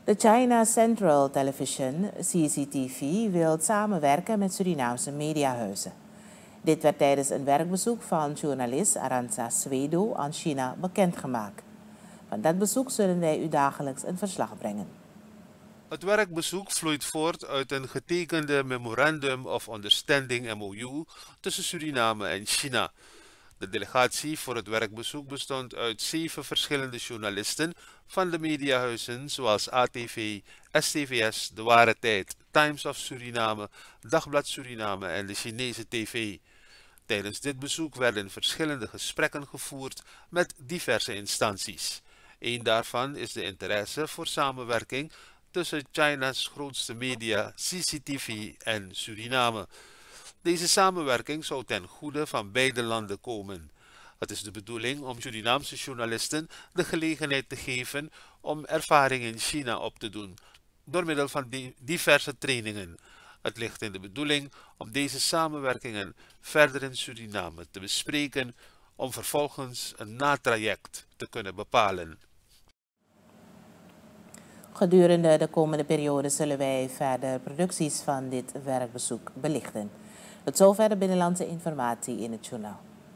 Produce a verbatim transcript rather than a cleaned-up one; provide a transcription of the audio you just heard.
De China Central Television, C C T V, wil samenwerken met Surinaamse mediahuizen. Dit werd tijdens een werkbezoek van journalist Arantxa Swedo aan China bekendgemaakt. Van dat bezoek zullen wij u dagelijks een verslag brengen. Het werkbezoek vloeit voort uit een getekende Memorandum of Understanding M O U tussen Suriname en China. De delegatie voor het werkbezoek bestond uit zeven verschillende journalisten van de mediahuizen zoals A T V, S T V S, De Ware Tijd, Times of Suriname, Dagblad Suriname en de Chinese T V. Tijdens dit bezoek werden verschillende gesprekken gevoerd met diverse instanties. Eén daarvan is de interesse voor samenwerking tussen China's grootste media C C T V en Suriname. Deze samenwerking zou ten goede van beide landen komen. Het is de bedoeling om Surinaamse journalisten de gelegenheid te geven om ervaring in China op te doen, door middel van diverse trainingen. Het ligt in de bedoeling om deze samenwerkingen verder in Suriname te bespreken, om vervolgens een natraject te kunnen bepalen. Gedurende de komende periode zullen wij verder producties van dit werkbezoek belichten. Tot zover de binnenlandse informatie in het journaal.